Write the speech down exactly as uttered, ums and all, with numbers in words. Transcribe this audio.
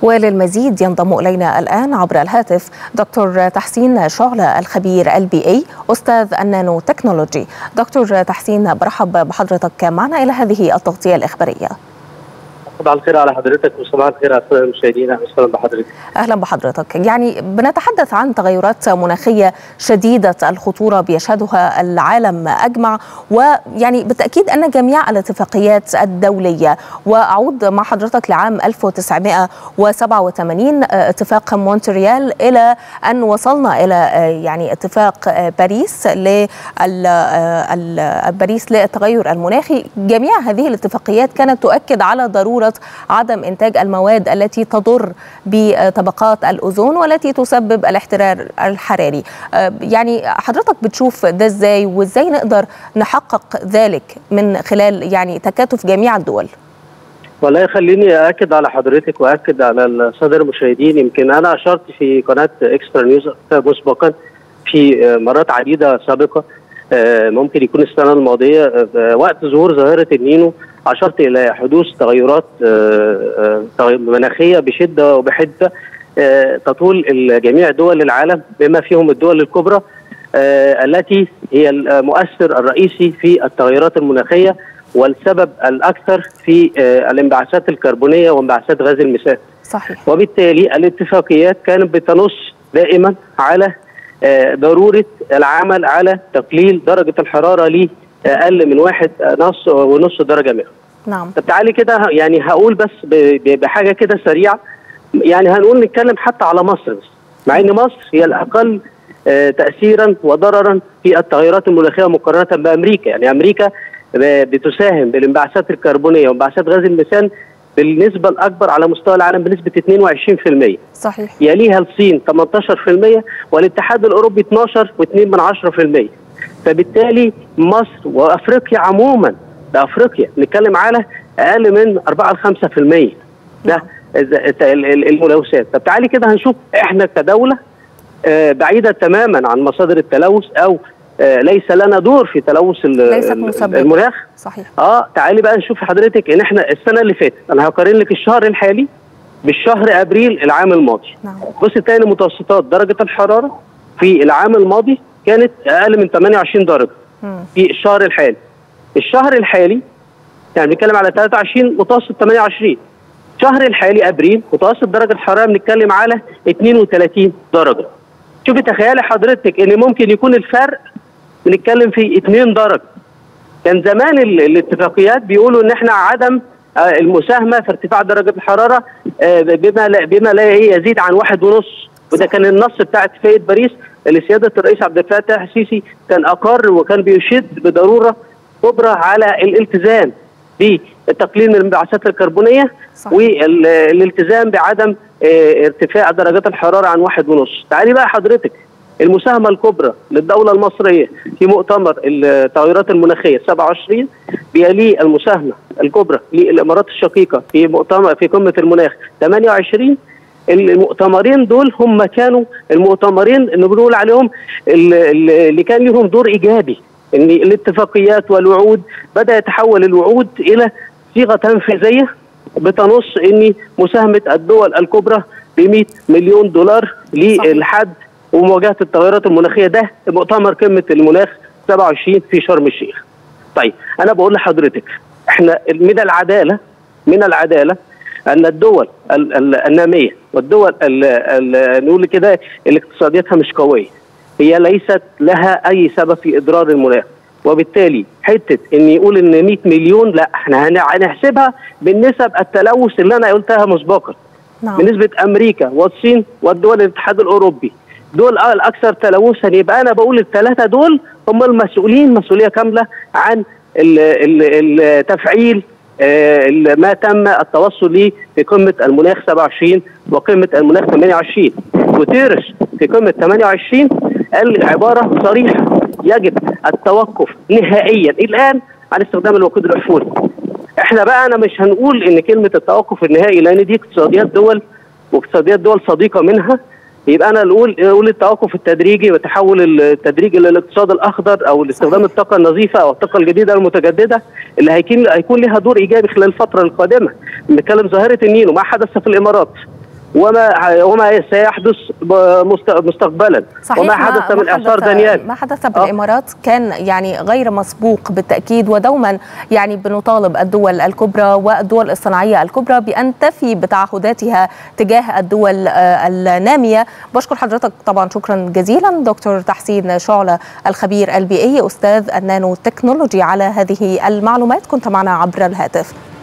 وللمزيد ينضم إلينا الآن عبر الهاتف دكتور تحسين شعلة الخبير البي اي أستاذ النانو تكنولوجي. دكتور تحسين، برحب بحضرتك معنا إلى هذه التغطية الإخبارية. صباح الخير على حضرتك وصباح الخير على السادة المشاهدين. اهلا وسهلا بحضرتك. اهلا بحضرتك. يعني بنتحدث عن تغيرات مناخيه شديده الخطوره بيشهدها العالم اجمع، ويعني بالتاكيد ان جميع الاتفاقيات الدوليه، واعود مع حضرتك لعام ألف وتسعمائة وسبعة وثمانين اتفاق مونتريال الى ان وصلنا الى يعني اتفاق باريس ل باريس للتغير المناخي. جميع هذه الاتفاقيات كانت تؤكد على ضروره عدم إنتاج المواد التي تضر بطبقات الأوزون والتي تسبب الاحترار الحراري. يعني حضرتك بتشوف ده إزاي، وإزاي نقدر نحقق ذلك من خلال يعني تكاتف جميع الدول؟ والله خليني أأكد على حضرتك وأكد على السادة المشاهدين. يمكن أنا أشرت في قناة إكسترا نيوز مسبقا في مرات عديدة سابقة، ممكن يكون السنة الماضية وقت ظهور ظاهرة النينو، أشرت إلى حدوث تغيرات مناخية بشدة وبحدة تطول جميع دول العالم بما فيهم الدول الكبرى التي هي المؤثر الرئيسي في التغيرات المناخية والسبب الأكثر في الانبعاثات الكربونية وانبعاثات غاز الميثان. صحيح. وبالتالي الاتفاقيات كانت بتنص دائما على ضرورة العمل على تقليل درجة الحرارة ل أقل من واحد نص ونص درجة مئوية. نعم. طب تعالي كده يعني هقول بس بحاجة كده سريعة، يعني هنقول نتكلم حتى على مصر بس، مع إن مصر هي الأقل تأثيرا وضررا في التغيرات المناخية مقارنة بأمريكا. يعني أمريكا بتساهم بالانبعاثات الكربونية وانبعاثات غاز الميثان بالنسبة الأكبر على مستوى العالم بنسبة اثنين وعشرين بالمئة. صحيح. يليها الصين ثمانية عشر بالمئة والاتحاد الأوروبي اثناشر فاصلة اثنين بالمئة. فبالتالي مصر وأفريقيا عموما، ده أفريقيا نتكلم على أقل من أربعة لخمسة بالمئة ده الملوثات. طب تعالي كده هنشوف إحنا كدولة بعيدة تماما عن مصادر التلوث أو ليس لنا دور في تلوث المناخ. صحيح. اه تعالي بقى نشوف حضرتك ان احنا السنه اللي فاتت، انا هقارن لك الشهر الحالي بالشهر ابريل العام الماضي. نعم. بص تاني متوسطات درجه الحراره في العام الماضي كانت اقل من ثمانية وعشرين درجه م. في الشهر الحالي. الشهر الحالي يعني بنتكلم على ثلاثة وعشرين متوسط ثمانية وعشرين. الشهر الحالي ابريل متوسط درجه الحراره بنتكلم على اثنين وثلاثين درجه. شوفي تخيلي حضرتك ان ممكن يكون الفرق بنتكلم في اثنين درجه. كان زمان الاتفاقيات بيقولوا ان احنا عدم المساهمه في ارتفاع درجه الحراره بما لا بما لا يزيد عن واحد ونص، وده كان النص بتاع اتفاقيه باريس اللي سياده الرئيس عبد الفتاح السيسي كان اقر وكان بيشد بضروره كبرى على الالتزام بتقليل من الانبعاثات الكربونيه. صح. والالتزام بعدم ارتفاع درجات الحراره عن واحد ونص. تعالي بقى حضرتك المساهمة الكبرى للدولة المصرية في مؤتمر التغيرات المناخية سبعة وعشرين، بيليه المساهمة الكبرى للإمارات الشقيقة في مؤتمر في قمة المناخ ثمانية وعشرين. المؤتمرين دول هم كانوا المؤتمرين اللي بنقول عليهم اللي كان لهم دور إيجابي، إن الاتفاقيات والوعود بدأ يتحول الوعود إلى صيغة تنفيذية بتنص إن مساهمة الدول الكبرى ب مئة مليون دولار للحد ومواجهه التغيرات المناخيه. ده مؤتمر قمه المناخ سبعة وعشرين في شرم الشيخ. طيب انا بقول لحضرتك احنا من العداله من العداله ان الدول الناميه والدول نقول كده اللي اقتصادياتها مش قويه هي ليست لها اي سبب في اضرار المناخ، وبالتالي حته ان يقول ان مئة مليون، لا احنا هنحسبها بالنسب التلوث اللي انا قلتها مسبقا. نعم. بنسبه امريكا والصين والدول الاتحاد الاوروبي دول الاكثر تلوثا، يبقى انا بقول الثلاثه دول هم المسؤولين مسؤوليه كامله عن التفعيل ما تم التوصل ليه في قمه المناخ سبعة وعشرين وقمه المناخ ثمانية وعشرين. غوتيريش في قمه ثمانية وعشرين قال عباره صريحه: يجب التوقف نهائيا الان عن استخدام الوقود الاحفوري. احنا بقى انا مش هنقول ان كلمه التوقف النهائي لان دي اقتصاديات دول واقتصاديات دول صديقه منها، يبقى انا نقول نقول التوقف التدريجي وتحول التدريجي للاقتصاد الاخضر او لاستخدام الطاقه النظيفه او الطاقه الجديده المتجدده اللي هيكون هيكون لها دور ايجابي خلال الفتره القادمه. بنتكلم ظاهره النينو ما حدث في الامارات وما وما سيحدث مستقبلا وما حدث من اعصار دانيال. ما حدث بالامارات كان يعني غير مسبوق بالتاكيد، ودوما يعني بنطالب الدول الكبرى والدول الصناعيه الكبرى بان تفي بتعهداتها تجاه الدول الناميه. بشكر حضرتك طبعا شكرا جزيلا دكتور تحسين شعلة الخبير البيئي استاذ النانو تكنولوجي على هذه المعلومات، كنت معنا عبر الهاتف.